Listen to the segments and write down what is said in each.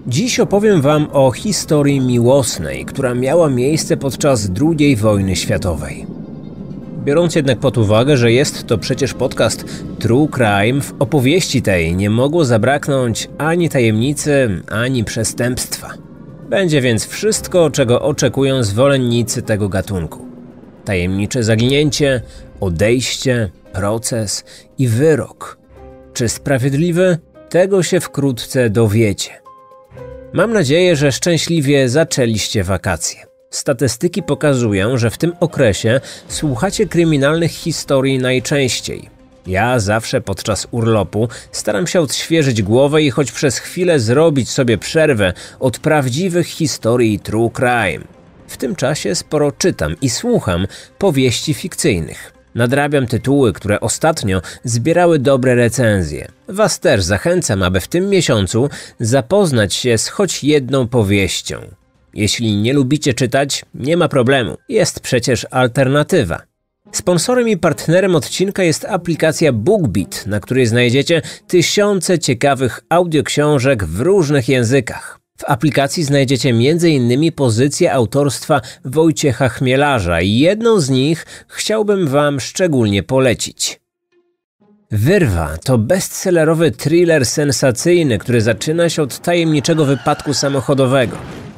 Dziś opowiem Wam o historii miłosnej, która miała miejsce podczas II wojny światowej. Biorąc jednak pod uwagę, że jest to przecież podcast True Crime, w opowieści tej nie mogło zabraknąć ani tajemnicy, ani przestępstwa. Będzie więc wszystko, czego oczekują zwolennicy tego gatunku. Tajemnicze zaginięcie, odejście, proces i wyrok. Czy sprawiedliwy? Tego się wkrótce dowiecie. Mam nadzieję, że szczęśliwie zaczęliście wakacje. Statystyki pokazują, że w tym okresie słuchacie kryminalnych historii najczęściej. Ja zawsze podczas urlopu staram się odświeżyć głowę i choć przez chwilę zrobić sobie przerwę od prawdziwych historii true crime. W tym czasie sporo czytam i słucham powieści fikcyjnych. Nadrabiam tytuły, które ostatnio zbierały dobre recenzje. Was też zachęcam, aby w tym miesiącu zapoznać się z choć jedną powieścią. Jeśli nie lubicie czytać, nie ma problemu. Jest przecież alternatywa. Sponsorem i partnerem odcinka jest aplikacja BookBeat, na której znajdziecie tysiące ciekawych audioksiążek w różnych językach. W aplikacji znajdziecie m.in. pozycje autorstwa Wojciecha Chmielarza i jedną z nich chciałbym Wam szczególnie polecić. Wyrwa to bestsellerowy thriller sensacyjny, który zaczyna się od tajemniczego wypadku samochodowego.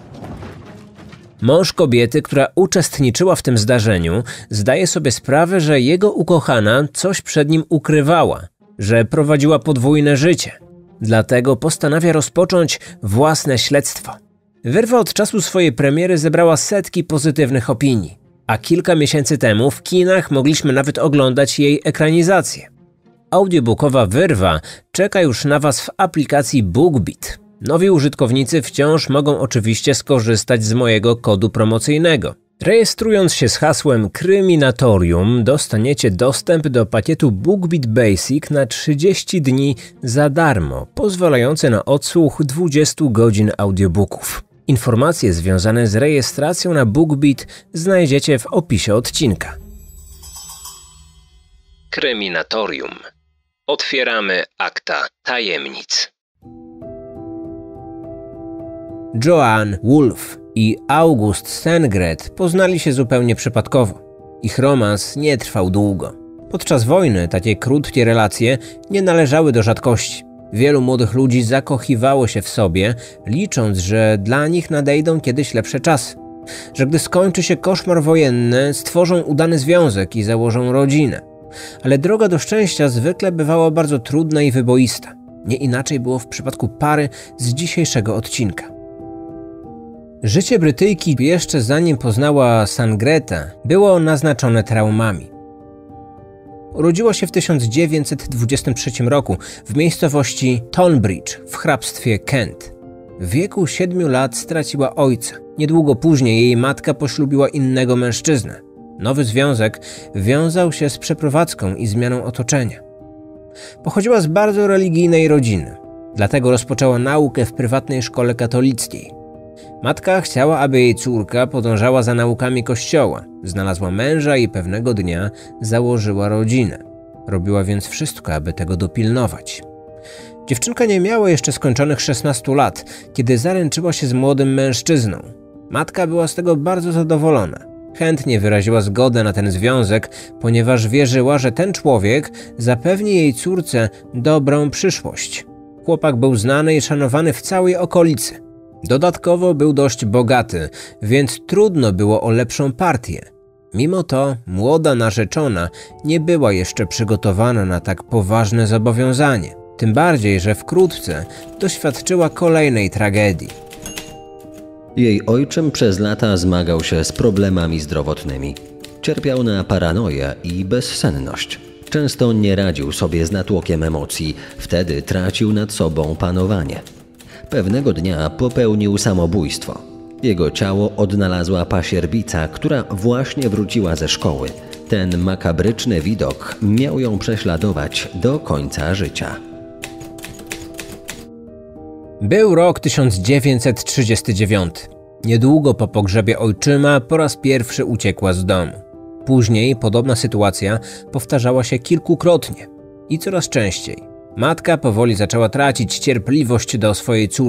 Mąż kobiety, która uczestniczyła w tym zdarzeniu, zdaje sobie sprawę, że jego ukochana coś przed nim ukrywała, że prowadziła podwójne życie. Dlatego postanawia rozpocząć własne śledztwo. Wyrwa od czasu swojej premiery zebrała setki pozytywnych opinii, a kilka miesięcy temu w kinach mogliśmy nawet oglądać jej ekranizację. Audiobookowa Wyrwa czeka już na Was w aplikacji BookBeat. Nowi użytkownicy wciąż mogą oczywiście skorzystać z mojego kodu promocyjnego. Rejestrując się z hasłem Kryminatorium, dostaniecie dostęp do pakietu BookBeat Basic na 30 dni za darmo, pozwalający na odsłuch 20 godzin audiobooków. Informacje związane z rejestracją na BookBeat znajdziecie w opisie odcinka. Kryminatorium. Otwieramy akta tajemnic. Joanne Wolf i August Sengret poznali się zupełnie przypadkowo. Ich romans nie trwał długo. Podczas wojny takie krótkie relacje nie należały do rzadkości. Wielu młodych ludzi zakochiwało się w sobie, licząc, że dla nich nadejdą kiedyś lepsze czasy. Że gdy skończy się koszmar wojenny, stworzą udany związek i założą rodzinę. Ale droga do szczęścia zwykle bywała bardzo trudna i wyboista. Nie inaczej było w przypadku pary z dzisiejszego odcinka. Życie Brytyjki jeszcze zanim poznała Sengreta było naznaczone traumami. Urodziła się w 1923 roku w miejscowości Tonbridge w hrabstwie Kent. W wieku 7 lat straciła ojca. Niedługo później jej matka poślubiła innego mężczyznę. Nowy związek wiązał się z przeprowadzką i zmianą otoczenia. Pochodziła z bardzo religijnej rodziny, dlatego rozpoczęła naukę w prywatnej szkole katolickiej. Matka chciała, aby jej córka podążała za naukami kościoła, znalazła męża i pewnego dnia założyła rodzinę. Robiła więc wszystko, aby tego dopilnować. Dziewczynka nie miała jeszcze skończonych 16 lat, kiedy zaręczyła się z młodym mężczyzną. Matka była z tego bardzo zadowolona. Chętnie wyraziła zgodę na ten związek, ponieważ wierzyła, że ten człowiek zapewni jej córce dobrą przyszłość. Chłopak był znany i szanowany w całej okolicy. Dodatkowo był dość bogaty, więc trudno było o lepszą partię. Mimo to młoda narzeczona nie była jeszcze przygotowana na tak poważne zobowiązanie. Tym bardziej, że wkrótce doświadczyła kolejnej tragedii. Jej ojczym przez lata zmagał się z problemami zdrowotnymi. Cierpiał na paranoję i bezsenność. Często nie radził sobie z natłokiem emocji, wtedy tracił nad sobą panowanie. Pewnego dnia popełnił samobójstwo. Jego ciało odnalazła pasierbica, która właśnie wróciła ze szkoły. Ten makabryczny widok miał ją prześladować do końca życia. Był rok 1939. Niedługo po pogrzebie ojczyma po raz pierwszy uciekła z domu. Później podobna sytuacja powtarzała się kilkukrotnie i coraz częściej. Matka powoli zaczęła tracić cierpliwość do swojej córki.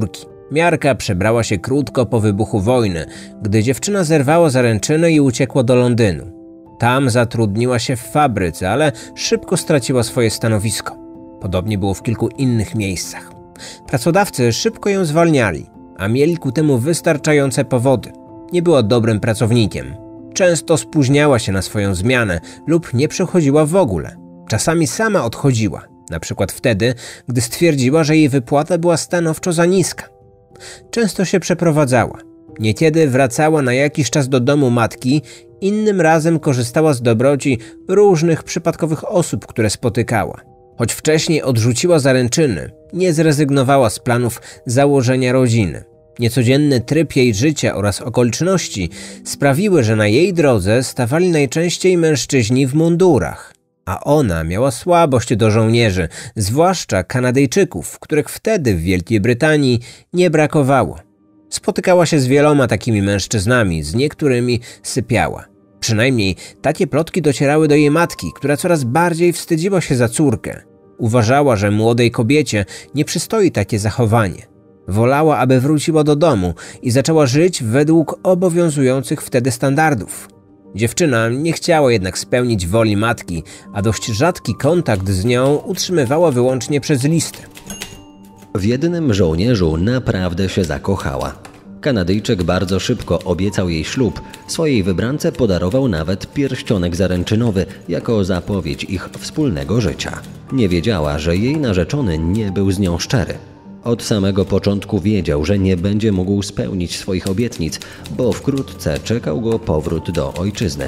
Miarka przebrała się krótko po wybuchu wojny, gdy dziewczyna zerwała zaręczyny i uciekła do Londynu. Tam zatrudniła się w fabryce, ale szybko straciła swoje stanowisko. Podobnie było w kilku innych miejscach. Pracodawcy szybko ją zwalniali, a mieli ku temu wystarczające powody. Nie była dobrym pracownikiem. Często spóźniała się na swoją zmianę lub nie przychodziła w ogóle. Czasami sama odchodziła, na przykład wtedy, gdy stwierdziła, że jej wypłata była stanowczo za niska. Często się przeprowadzała. Niekiedy wracała na jakiś czas do domu matki, innym razem korzystała z dobroci różnych przypadkowych osób, które spotykała. Choć wcześniej odrzuciła zaręczyny, nie zrezygnowała z planów założenia rodziny. Niecodzienny tryb jej życia oraz okoliczności sprawiły, że na jej drodze stawali najczęściej mężczyźni w mundurach. A ona miała słabość do żołnierzy, zwłaszcza Kanadyjczyków, których wtedy w Wielkiej Brytanii nie brakowało. Spotykała się z wieloma takimi mężczyznami, z niektórymi sypiała. Przynajmniej takie plotki docierały do jej matki, która coraz bardziej wstydziła się za córkę. Uważała, że młodej kobiecie nie przystoi takie zachowanie. Wolała, aby wróciła do domu i zaczęła żyć według obowiązujących wtedy standardów. Dziewczyna nie chciała jednak spełnić woli matki, a dość rzadki kontakt z nią utrzymywała wyłącznie przez listy. W jednym żołnierzu naprawdę się zakochała. Kanadyjczyk bardzo szybko obiecał jej ślub, swojej wybrance podarował nawet pierścionek zaręczynowy jako zapowiedź ich wspólnego życia. Nie wiedziała, że jej narzeczony nie był z nią szczery. Od samego początku wiedział, że nie będzie mógł spełnić swoich obietnic, bo wkrótce czekał go powrót do ojczyzny.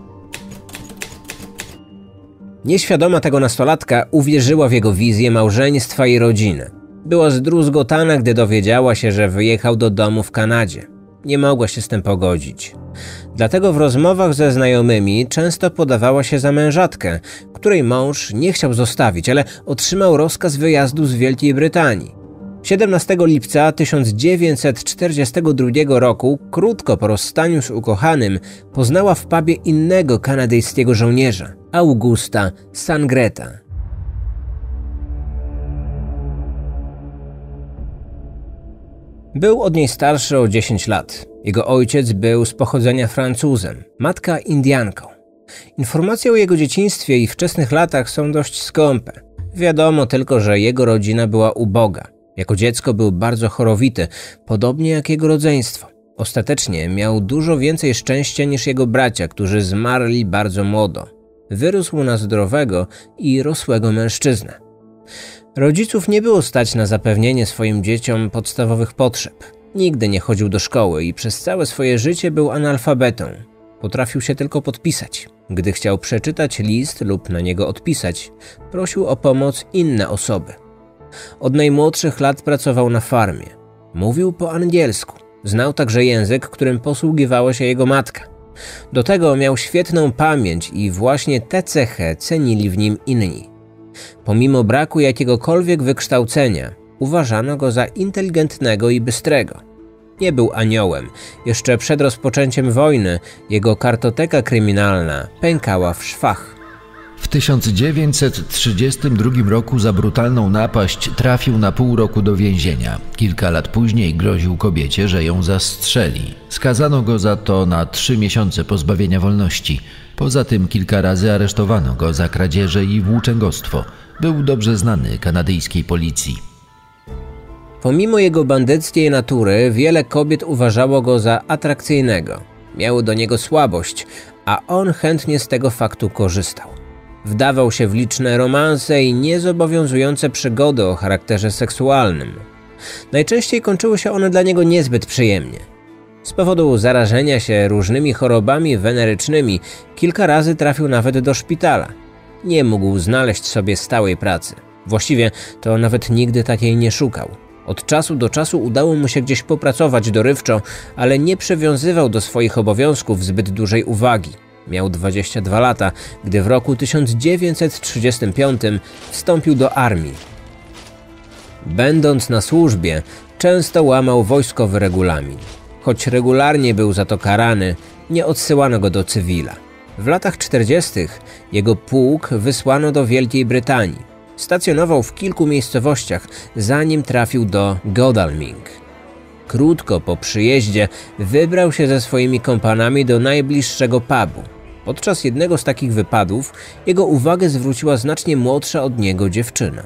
Nieświadoma tego nastolatka uwierzyła w jego wizję małżeństwa i rodziny. Była zdruzgotana, gdy dowiedziała się, że wyjechał do domu w Kanadzie. Nie mogła się z tym pogodzić. Dlatego w rozmowach ze znajomymi często podawała się za mężatkę, której mąż nie chciał zostawić, ale otrzymał rozkaz wyjazdu z Wielkiej Brytanii. 17 lipca 1942 roku, krótko po rozstaniu z ukochanym, poznała w pubie innego kanadyjskiego żołnierza, Augusta Sangreta. Był od niej starszy o 10 lat. Jego ojciec był z pochodzenia Francuzem, matka Indianką. Informacje o jego dzieciństwie i wczesnych latach są dość skąpe. Wiadomo tylko, że jego rodzina była uboga. Jako dziecko był bardzo chorowity, podobnie jak jego rodzeństwo. Ostatecznie miał dużo więcej szczęścia niż jego bracia, którzy zmarli bardzo młodo. Wyrósł na zdrowego i rosłego mężczyznę. Rodziców nie było stać na zapewnienie swoim dzieciom podstawowych potrzeb. Nigdy nie chodził do szkoły i przez całe swoje życie był analfabetą. Potrafił się tylko podpisać. Gdy chciał przeczytać list lub na niego odpisać, prosił o pomoc inne osoby. Od najmłodszych lat pracował na farmie. Mówił po angielsku. Znał także język, którym posługiwała się jego matka. Do tego miał świetną pamięć i właśnie tę cechę cenili w nim inni. Pomimo braku jakiegokolwiek wykształcenia, uważano go za inteligentnego i bystrego. Nie był aniołem. Jeszcze przed rozpoczęciem wojny jego kartoteka kryminalna pękała w szwach. W 1932 roku za brutalną napaść trafił na pół roku do więzienia. Kilka lat później groził kobiecie, że ją zastrzeli. Skazano go za to na 3 miesiące pozbawienia wolności. Poza tym kilka razy aresztowano go za kradzieże i włóczęgostwo. Był dobrze znany kanadyjskiej policji. Pomimo jego bandyckiej natury, wiele kobiet uważało go za atrakcyjnego. Miały do niego słabość, a on chętnie z tego faktu korzystał. Wdawał się w liczne romanse i niezobowiązujące przygody o charakterze seksualnym. Najczęściej kończyły się one dla niego niezbyt przyjemnie. Z powodu zarażenia się różnymi chorobami wenerycznymi kilka razy trafił nawet do szpitala. Nie mógł znaleźć sobie stałej pracy. Właściwie to nawet nigdy takiej nie szukał. Od czasu do czasu udało mu się gdzieś popracować dorywczo, ale nie przywiązywał do swoich obowiązków zbyt dużej uwagi. Miał 22 lata, gdy w roku 1935 wstąpił do armii. Będąc na służbie, często łamał wojskowy regulamin. Choć regularnie był za to karany, nie odsyłano go do cywila. W latach 40. jego pułk wysłano do Wielkiej Brytanii. Stacjonował w kilku miejscowościach, zanim trafił do Godalming. Krótko po przyjeździe wybrał się ze swoimi kompanami do najbliższego pubu. Podczas jednego z takich wypadów jego uwagę zwróciła znacznie młodsza od niego dziewczyna.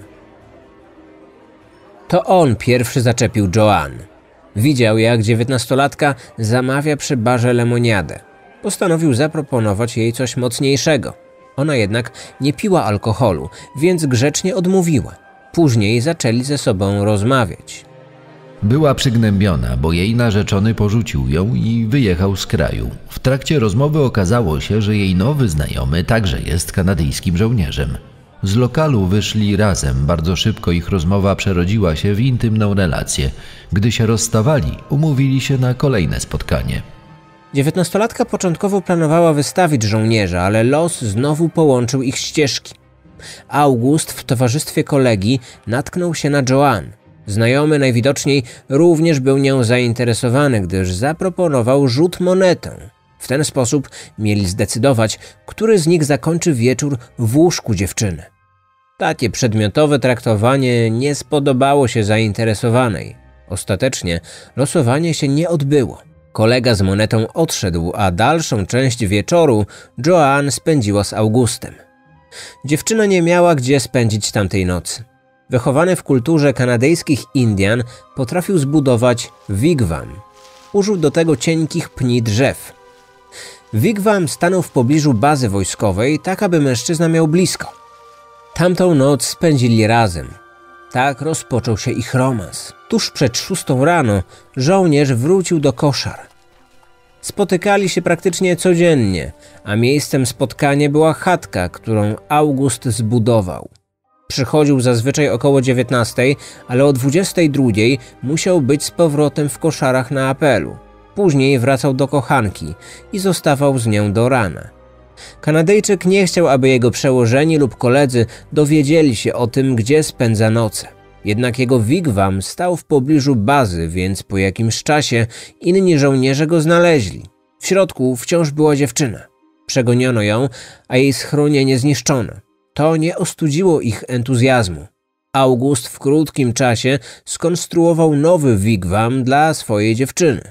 To on pierwszy zaczepił Joanne. Widział, jak 19-latka zamawia przy barze lemoniadę. Postanowił zaproponować jej coś mocniejszego. Ona jednak nie piła alkoholu, więc grzecznie odmówiła. Później zaczęli ze sobą rozmawiać. Była przygnębiona, bo jej narzeczony porzucił ją i wyjechał z kraju. W trakcie rozmowy okazało się, że jej nowy znajomy także jest kanadyjskim żołnierzem. Z lokalu wyszli razem, bardzo szybko ich rozmowa przerodziła się w intymną relację. Gdy się rozstawali, umówili się na kolejne spotkanie. 19-latka początkowo planowała wystawić żołnierza, ale los znowu połączył ich ścieżki. August w towarzystwie kolegi natknął się na Joanne. Znajomy najwidoczniej również był nią zainteresowany, gdyż zaproponował rzut monetą. W ten sposób mieli zdecydować, który z nich zakończy wieczór w łóżku dziewczyny. Takie przedmiotowe traktowanie nie spodobało się zainteresowanej. Ostatecznie losowanie się nie odbyło. Kolega z monetą odszedł, a dalszą część wieczoru Joanne spędziła z Augustem. Dziewczyna nie miała gdzie spędzić tamtej nocy. Wychowany w kulturze kanadyjskich Indian, potrafił zbudować wigwam. Użył do tego cienkich pni drzew. Wigwam stanął w pobliżu bazy wojskowej, tak aby mężczyzna miał blisko. Tamtą noc spędzili razem. Tak rozpoczął się ich romans. Tuż przed 6 rano żołnierz wrócił do koszar. Spotykali się praktycznie codziennie, a miejscem spotkania była chatka, którą August zbudował. Przychodził zazwyczaj około 19, ale o 22 musiał być z powrotem w koszarach na apelu. Później wracał do kochanki i zostawał z nią do rana. Kanadyjczyk nie chciał, aby jego przełożeni lub koledzy dowiedzieli się o tym, gdzie spędza noce. Jednak jego wigwam stał w pobliżu bazy, więc po jakimś czasie inni żołnierze go znaleźli. W środku wciąż była dziewczyna. Przegoniono ją, a jej schronienie zniszczono. To nie ostudziło ich entuzjazmu. August w krótkim czasie skonstruował nowy wigwam dla swojej dziewczyny.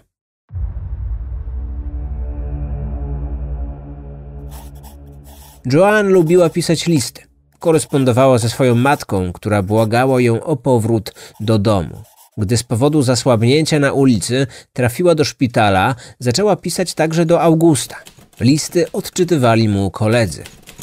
Joanne lubiła pisać listy. Korespondowała ze swoją matką, która błagała ją o powrót do domu. Gdy z powodu zasłabnięcia na ulicy trafiła do szpitala, zaczęła pisać także do Augusta. Listy odczytywali mu koledzy.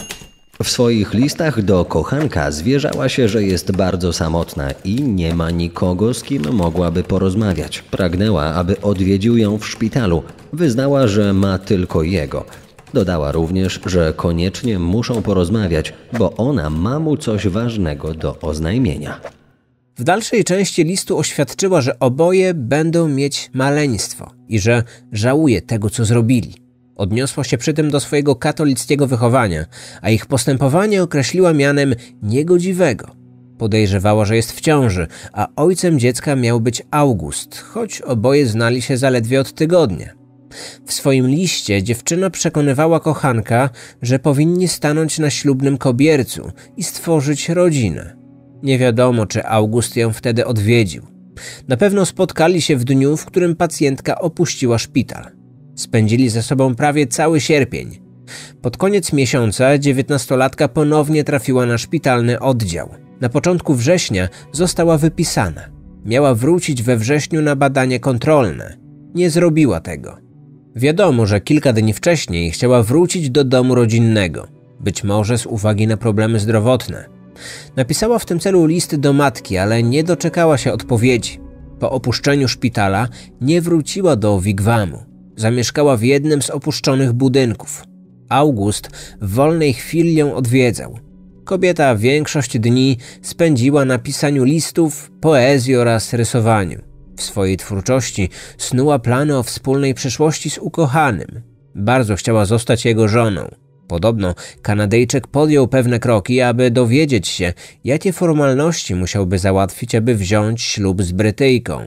W swoich listach do kochanka zwierzała się, że jest bardzo samotna i nie ma nikogo, z kim mogłaby porozmawiać. Pragnęła, aby odwiedził ją w szpitalu. Wyznała, że ma tylko jego. Dodała również, że koniecznie muszą porozmawiać, bo ona ma mu coś ważnego do oznajmienia. W dalszej części listu oświadczyła, że oboje będą mieć maleństwo i że żałuje tego, co zrobili. Odniosła się przy tym do swojego katolickiego wychowania, a ich postępowanie określiła mianem niegodziwego. Podejrzewała, że jest w ciąży, a ojcem dziecka miał być August, choć oboje znali się zaledwie od tygodnia. W swoim liście dziewczyna przekonywała kochanka, że powinni stanąć na ślubnym kobiercu i stworzyć rodzinę. Nie wiadomo, czy August ją wtedy odwiedził. Na pewno spotkali się w dniu, w którym pacjentka opuściła szpital. Spędzili ze sobą prawie cały sierpień. Pod koniec miesiąca 19-latka ponownie trafiła na szpitalny oddział. Na początku września została wypisana. Miała wrócić we wrześniu na badanie kontrolne. Nie zrobiła tego. Wiadomo, że kilka dni wcześniej chciała wrócić do domu rodzinnego. Być może z uwagi na problemy zdrowotne. Napisała w tym celu list do matki, ale nie doczekała się odpowiedzi. Po opuszczeniu szpitala nie wróciła do wigwamu. Zamieszkała w jednym z opuszczonych budynków. August w wolnej chwili ją odwiedzał. Kobieta większość dni spędziła na pisaniu listów, poezji oraz rysowaniu. W swojej twórczości snuła plany o wspólnej przyszłości z ukochanym. Bardzo chciała zostać jego żoną. Podobno Kanadyjczyk podjął pewne kroki, aby dowiedzieć się, jakie formalności musiałby załatwić, aby wziąć ślub z Brytyjką.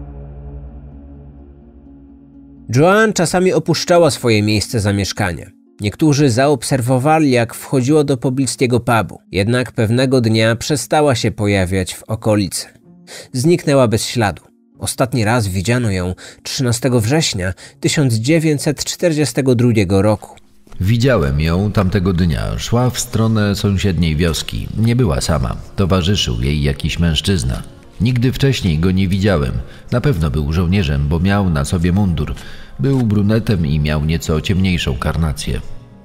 Joanne czasami opuszczała swoje miejsce zamieszkania. Niektórzy zaobserwowali, jak wchodziła do pobliskiego pubu, jednak pewnego dnia przestała się pojawiać w okolicy. Zniknęła bez śladu. Ostatni raz widziano ją 13 września 1942 roku. Widziałem ją tamtego dnia. Szła w stronę sąsiedniej wioski. Nie była sama. Towarzyszył jej jakiś mężczyzna. Nigdy wcześniej go nie widziałem. Na pewno był żołnierzem, bo miał na sobie mundur. Był brunetem i miał nieco ciemniejszą karnację.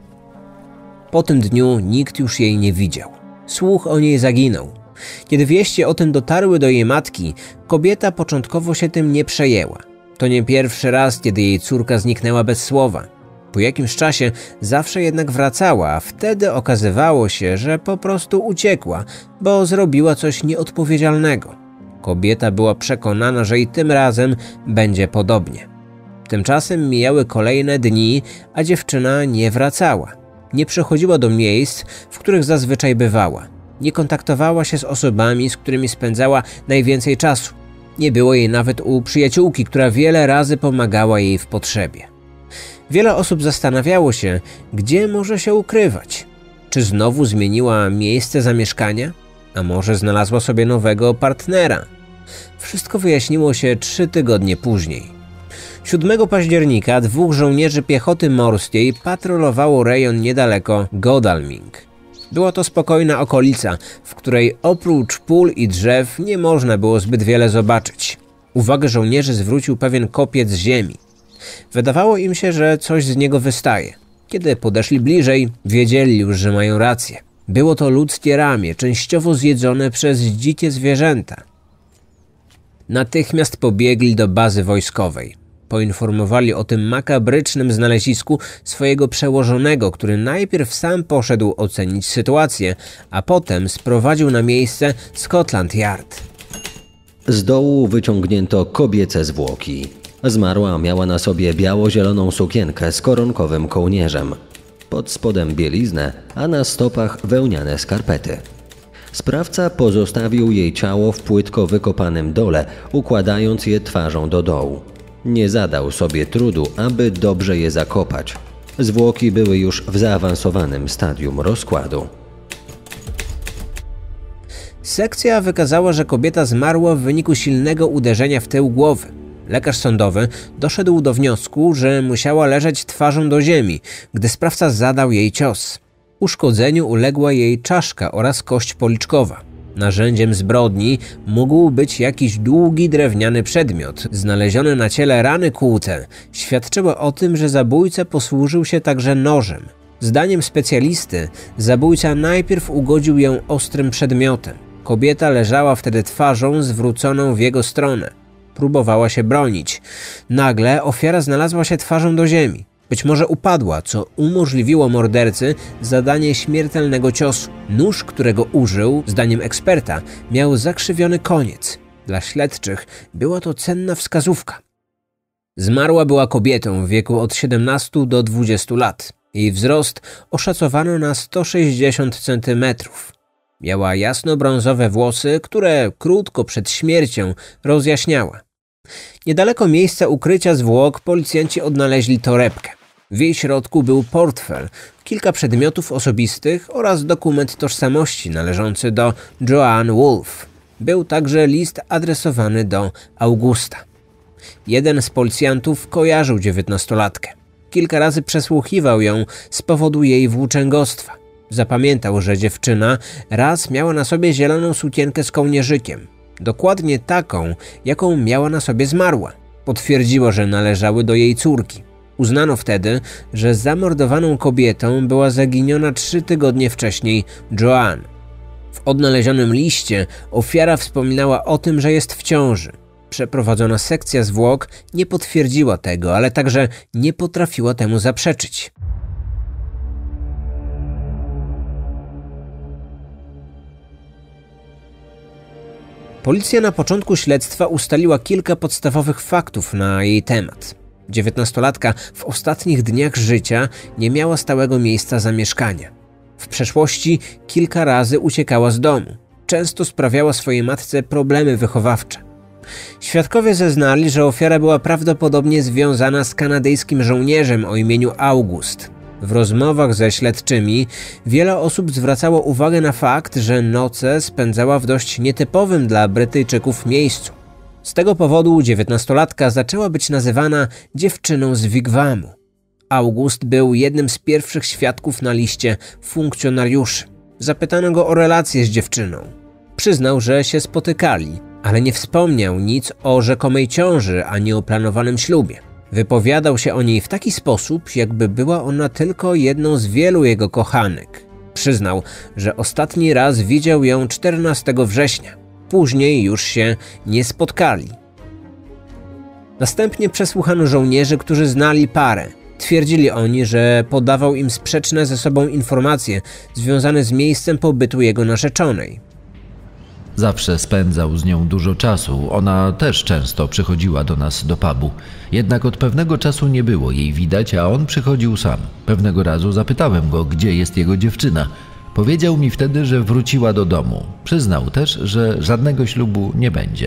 Po tym dniu nikt już jej nie widział. Słuch o niej zaginął. Kiedy wieści o tym dotarły do jej matki, kobieta początkowo się tym nie przejęła. To nie pierwszy raz, kiedy jej córka zniknęła bez słowa. Po jakimś czasie zawsze jednak wracała, a wtedy okazywało się, że po prostu uciekła, bo zrobiła coś nieodpowiedzialnego. Kobieta była przekonana, że i tym razem będzie podobnie. Tymczasem mijały kolejne dni, a dziewczyna nie wracała. Nie przychodziła do miejsc, w których zazwyczaj bywała. Nie kontaktowała się z osobami, z którymi spędzała najwięcej czasu. Nie było jej nawet u przyjaciółki, która wiele razy pomagała jej w potrzebie. Wiele osób zastanawiało się, gdzie może się ukrywać. Czy znowu zmieniła miejsce zamieszkania? A może znalazła sobie nowego partnera? Wszystko wyjaśniło się 3 tygodnie później. 7 października 2 żołnierzy piechoty morskiej patrolowało rejon niedaleko Godalming. Była to spokojna okolica, w której oprócz pól i drzew nie można było zbyt wiele zobaczyć. Uwagę żołnierzy zwrócił pewien kopiec ziemi. Wydawało im się, że coś z niego wystaje. Kiedy podeszli bliżej, wiedzieli już, że mają rację. Było to ludzkie ramię, częściowo zjedzone przez dzikie zwierzęta. Natychmiast pobiegli do bazy wojskowej. Poinformowali o tym makabrycznym znalezisku swojego przełożonego, który najpierw sam poszedł ocenić sytuację, a potem sprowadził na miejsce Scotland Yard. Z dołu wyciągnięto kobiece zwłoki. Zmarła miała na sobie biało-zieloną sukienkę z koronkowym kołnierzem. Pod spodem bieliznę, a na stopach wełniane skarpety. Sprawca pozostawił jej ciało w płytko wykopanym dole, układając je twarzą do dołu. Nie zadał sobie trudu, aby dobrze je zakopać. Zwłoki były już w zaawansowanym stadium rozkładu. Sekcja wykazała, że kobieta zmarła w wyniku silnego uderzenia w tył głowy. Lekarz sądowy doszedł do wniosku, że musiała leżeć twarzą do ziemi, gdy sprawca zadał jej cios. Uszkodzeniu uległa jej czaszka oraz kość policzkowa. Narzędziem zbrodni mógł być jakiś długi drewniany przedmiot. Znalezione na ciele rany kłute świadczyły o tym, że zabójca posłużył się także nożem. Zdaniem specjalisty, zabójca najpierw ugodził ją ostrym przedmiotem. Kobieta leżała wtedy twarzą zwróconą w jego stronę. Próbowała się bronić. Nagle ofiara znalazła się twarzą do ziemi. Być może upadła, co umożliwiło mordercy zadanie śmiertelnego ciosu. Nóż, którego użył, zdaniem eksperta, miał zakrzywiony koniec. Dla śledczych była to cenna wskazówka. Zmarła była kobietą w wieku od 17 do 20 lat. Jej wzrost oszacowano na 160 cm. Miała jasno-brązowe włosy, które krótko przed śmiercią rozjaśniała. Niedaleko miejsca ukrycia zwłok policjanci odnaleźli torebkę. W jej środku był portfel, kilka przedmiotów osobistych oraz dokument tożsamości należący do Joanne Wolf. Był także list adresowany do Augusta. Jeden z policjantów kojarzył 19-latkę. Kilka razy przesłuchiwał ją z powodu jej włóczęgostwa. Zapamiętał, że dziewczyna raz miała na sobie zieloną sukienkę z kołnierzykiem. Dokładnie taką, jaką miała na sobie zmarła. Potwierdziło, że należały do jej córki. Uznano wtedy, że zamordowaną kobietą była zaginiona 3 tygodnie wcześniej Joanne. W odnalezionym liście ofiara wspominała o tym, że jest w ciąży. Przeprowadzona sekcja zwłok nie potwierdziła tego, ale także nie potrafiła temu zaprzeczyć. Policja na początku śledztwa ustaliła kilka podstawowych faktów na jej temat. 19-latka w ostatnich dniach życia nie miała stałego miejsca zamieszkania. W przeszłości kilka razy uciekała z domu. Często sprawiała swojej matce problemy wychowawcze. Świadkowie zeznali, że ofiara była prawdopodobnie związana z kanadyjskim żołnierzem o imieniu August. W rozmowach ze śledczymi wiele osób zwracało uwagę na fakt, że noce spędzała w dość nietypowym dla Brytyjczyków miejscu. Z tego powodu 19-latka zaczęła być nazywana dziewczyną z wigwamu. August był jednym z pierwszych świadków na liście funkcjonariuszy. Zapytano go o relacje z dziewczyną. Przyznał, że się spotykali, ale nie wspomniał nic o rzekomej ciąży ani o planowanym ślubie. Wypowiadał się o niej w taki sposób, jakby była ona tylko jedną z wielu jego kochanek. Przyznał, że ostatni raz widział ją 14 września. Później już się nie spotkali. Następnie przesłuchano żołnierzy, którzy znali parę. Twierdzili oni, że podawał im sprzeczne ze sobą informacje związane z miejscem pobytu jego narzeczonej. Zawsze spędzał z nią dużo czasu, ona też często przychodziła do nas do pubu. Jednak od pewnego czasu nie było jej widać, a on przychodził sam. Pewnego razu zapytałem go, gdzie jest jego dziewczyna. Powiedział mi wtedy, że wróciła do domu. Przyznał też, że żadnego ślubu nie będzie.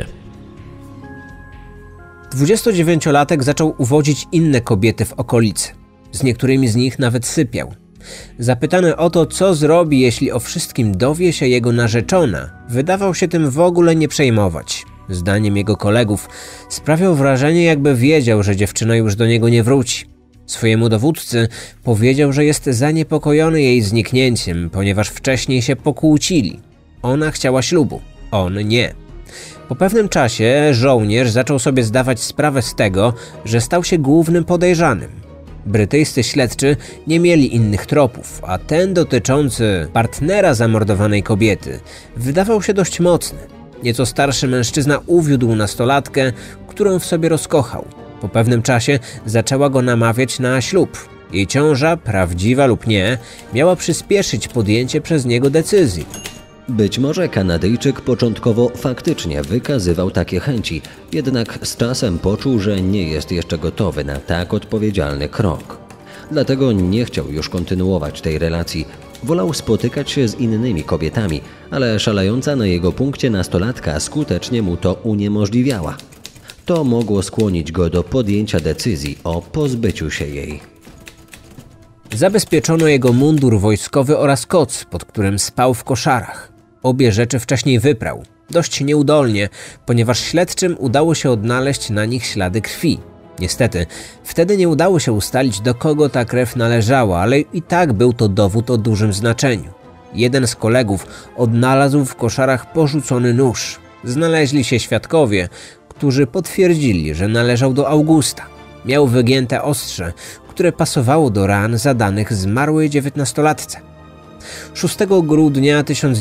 29-latek zaczął uwodzić inne kobiety w okolicy. Z niektórymi z nich nawet sypiał. Zapytany o to, co zrobi, jeśli o wszystkim dowie się jego narzeczona, wydawał się tym w ogóle nie przejmować. Zdaniem jego kolegów sprawiał wrażenie, jakby wiedział, że dziewczyna już do niego nie wróci. Swojemu dowódcy powiedział, że jest zaniepokojony jej zniknięciem, ponieważ wcześniej się pokłócili. Ona chciała ślubu, on nie. Po pewnym czasie żołnierz zaczął sobie zdawać sprawę z tego, że stał się głównym podejrzanym. Brytyjscy śledczy nie mieli innych tropów, a ten dotyczący partnera zamordowanej kobiety wydawał się dość mocny. Nieco starszy mężczyzna uwiódł nastolatkę, którą w sobie rozkochał. Po pewnym czasie zaczęła go namawiać na ślub. Jej ciąża, prawdziwa lub nie, miała przyspieszyć podjęcie przez niego decyzji. Być może Kanadyjczyk początkowo faktycznie wykazywał takie chęci, jednak z czasem poczuł, że nie jest jeszcze gotowy na tak odpowiedzialny krok. Dlatego nie chciał już kontynuować tej relacji. Wolał spotykać się z innymi kobietami, ale szalejąca na jego punkcie nastolatka skutecznie mu to uniemożliwiała. To mogło skłonić go do podjęcia decyzji o pozbyciu się jej. Zabezpieczono jego mundur wojskowy oraz koc, pod którym spał w koszarach. Obie rzeczy wcześniej wyprał. Dość nieudolnie, ponieważ śledczym udało się odnaleźć na nich ślady krwi. Niestety, wtedy nie udało się ustalić, do kogo ta krew należała, ale i tak był to dowód o dużym znaczeniu. Jeden z kolegów odnalazł w koszarach porzucony nóż. Znaleźli się świadkowie, którzy potwierdzili, że należał do Augusta. Miał wygięte ostrze, które pasowało do ran zadanych zmarłej 19-latce. 6 grudnia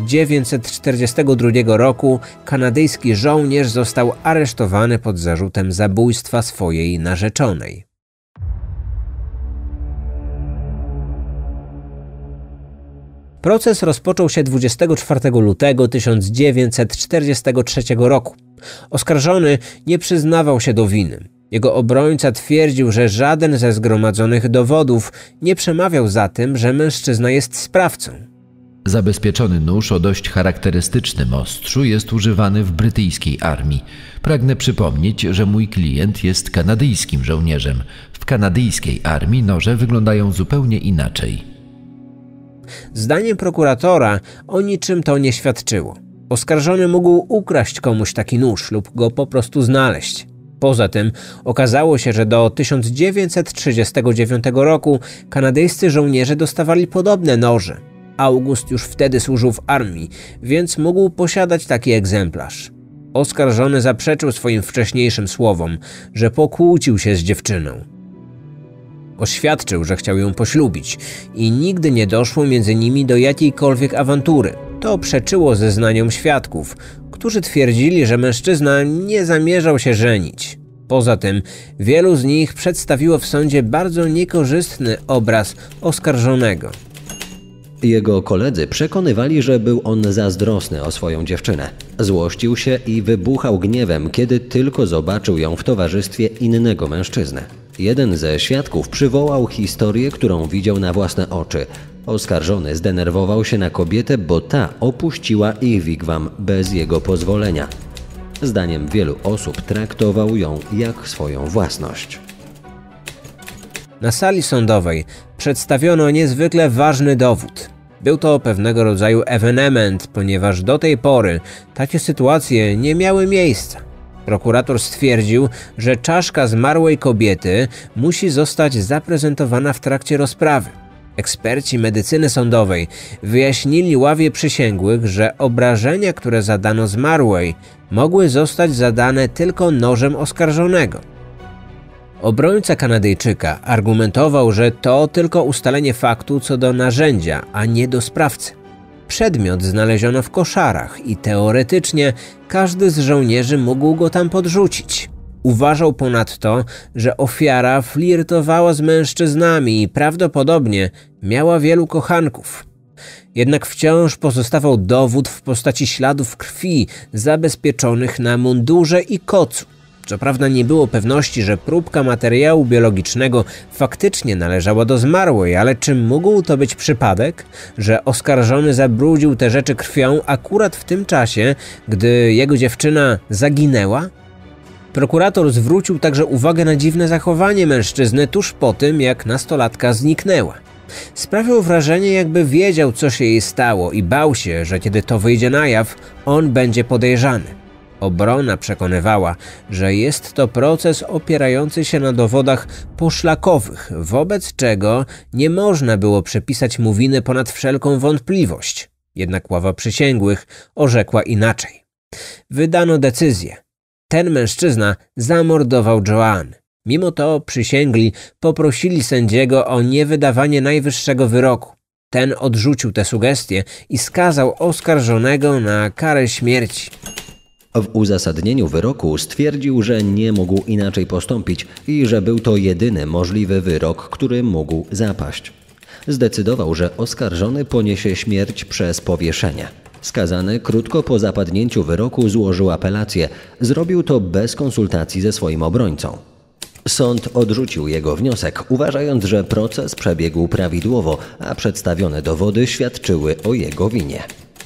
1942 roku kanadyjski żołnierz został aresztowany pod zarzutem zabójstwa swojej narzeczonej. Proces rozpoczął się 24 lutego 1943 roku. Oskarżony nie przyznawał się do winy. Jego obrońca twierdził, że żaden ze zgromadzonych dowodów nie przemawiał za tym, że mężczyzna jest sprawcą. Zabezpieczony nóż o dość charakterystycznym ostrzu jest używany w brytyjskiej armii. Pragnę przypomnieć, że mój klient jest kanadyjskim żołnierzem. W kanadyjskiej armii noże wyglądają zupełnie inaczej. Zdaniem prokuratora o niczym to nie świadczyło. Oskarżony mógł ukraść komuś taki nóż lub go po prostu znaleźć. Poza tym okazało się, że do 1939 roku kanadyjscy żołnierze dostawali podobne noże. August już wtedy służył w armii, więc mógł posiadać taki egzemplarz. Oskarżony zaprzeczył swoim wcześniejszym słowom, że pokłócił się z dziewczyną. Oświadczył, że chciał ją poślubić i nigdy nie doszło między nimi do jakiejkolwiek awantury. To przeczyło zeznaniom świadków, którzy twierdzili, że mężczyzna nie zamierzał się żenić. Poza tym wielu z nich przedstawiło w sądzie bardzo niekorzystny obraz oskarżonego. Jego koledzy przekonywali, że był on zazdrosny o swoją dziewczynę. Złościł się i wybuchał gniewem, kiedy tylko zobaczył ją w towarzystwie innego mężczyzny. Jeden ze świadków przywołał historię, którą widział na własne oczy. Oskarżony zdenerwował się na kobietę, bo ta opuściła ich wigwam bez jego pozwolenia. Zdaniem wielu osób traktował ją jak swoją własność. Na sali sądowej przedstawiono niezwykle ważny dowód. Był to pewnego rodzaju ewenement, ponieważ do tej pory takie sytuacje nie miały miejsca. Prokurator stwierdził, że czaszka zmarłej kobiety musi zostać zaprezentowana w trakcie rozprawy. Eksperci medycyny sądowej wyjaśnili ławie przysięgłych, że obrażenia, które zadano zmarłej, mogły zostać zadane tylko nożem oskarżonego. Obrońca Kanadyjczyka argumentował, że to tylko ustalenie faktu co do narzędzia, a nie do sprawcy. Przedmiot znaleziono w koszarach i teoretycznie każdy z żołnierzy mógł go tam podrzucić. Uważał ponadto, że ofiara flirtowała z mężczyznami i prawdopodobnie miała wielu kochanków. Jednak wciąż pozostawał dowód w postaci śladów krwi zabezpieczonych na mundurze i kocu. Co prawda nie było pewności, że próbka materiału biologicznego faktycznie należała do zmarłej, ale czy mógł to być przypadek, że oskarżony zabrudził te rzeczy krwią akurat w tym czasie, gdy jego dziewczyna zaginęła? Prokurator zwrócił także uwagę na dziwne zachowanie mężczyzny tuż po tym, jak nastolatka zniknęła. Sprawiał wrażenie, jakby wiedział, co się jej stało i bał się, że kiedy to wyjdzie na jaw, on będzie podejrzany. Obrona przekonywała, że jest to proces opierający się na dowodach poszlakowych, wobec czego nie można było przepisać mu winy ponad wszelką wątpliwość. Jednak ława przysięgłych orzekła inaczej. Wydano decyzję. Ten mężczyzna zamordował Joanne. Mimo to przysięgli poprosili sędziego o niewydawanie najwyższego wyroku. Ten odrzucił te sugestie i skazał oskarżonego na karę śmierci. W uzasadnieniu wyroku stwierdził, że nie mógł inaczej postąpić i że był to jedyny możliwy wyrok, który mógł zapaść. Zdecydował, że oskarżony poniesie śmierć przez powieszenie. Skazany krótko po zapadnięciu wyroku złożył apelację. Zrobił to bez konsultacji ze swoim obrońcą. Sąd odrzucił jego wniosek, uważając, że proces przebiegł prawidłowo, a przedstawione dowody świadczyły o jego winie.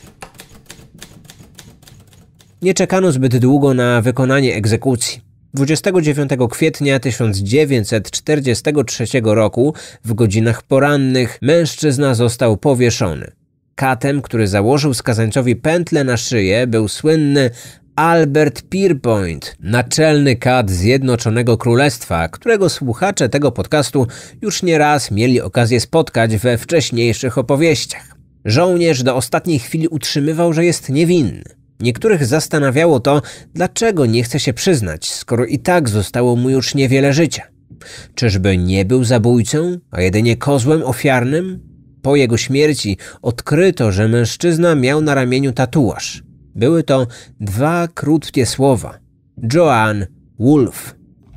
Nie czekano zbyt długo na wykonanie egzekucji. 29 kwietnia 1943 roku w godzinach porannych mężczyzna został powieszony. Katem, który założył skazańcowi pętlę na szyję, był słynny Albert Pierpoint, naczelny kat Zjednoczonego Królestwa, którego słuchacze tego podcastu już nieraz mieli okazję spotkać we wcześniejszych opowieściach. Żołnierz do ostatniej chwili utrzymywał, że jest niewinny. Niektórych zastanawiało to, dlaczego nie chce się przyznać, skoro i tak zostało mu już niewiele życia. Czyżby nie był zabójcą, a jedynie kozłem ofiarnym? Po jego śmierci odkryto, że mężczyzna miał na ramieniu tatuaż. Były to dwa krótkie słowa. Joanne Wolfe.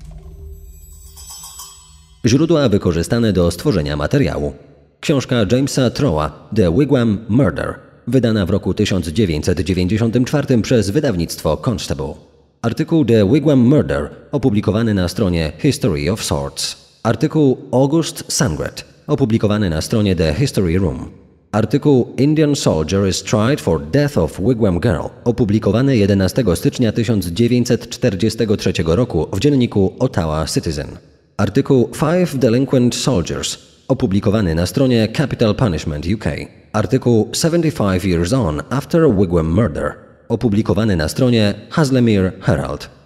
Źródła wykorzystane do stworzenia materiału. Książka Jamesa Troa The Wigwam Murder, wydana w roku 1994 przez wydawnictwo Constable. Artykuł The Wigwam Murder, opublikowany na stronie History of Swords. Artykuł August Sangret, opublikowany na stronie The History Room. Artykuł Indian Soldier is tried for death of Wigwam Girl, opublikowany 11 stycznia 1943 roku w dzienniku Ottawa Citizen. Artykuł Five Delinquent Soldiers, opublikowany na stronie Capital Punishment UK. Artykuł 75 Years On After Wigwam Murder, opublikowany na stronie Haslemere Herald.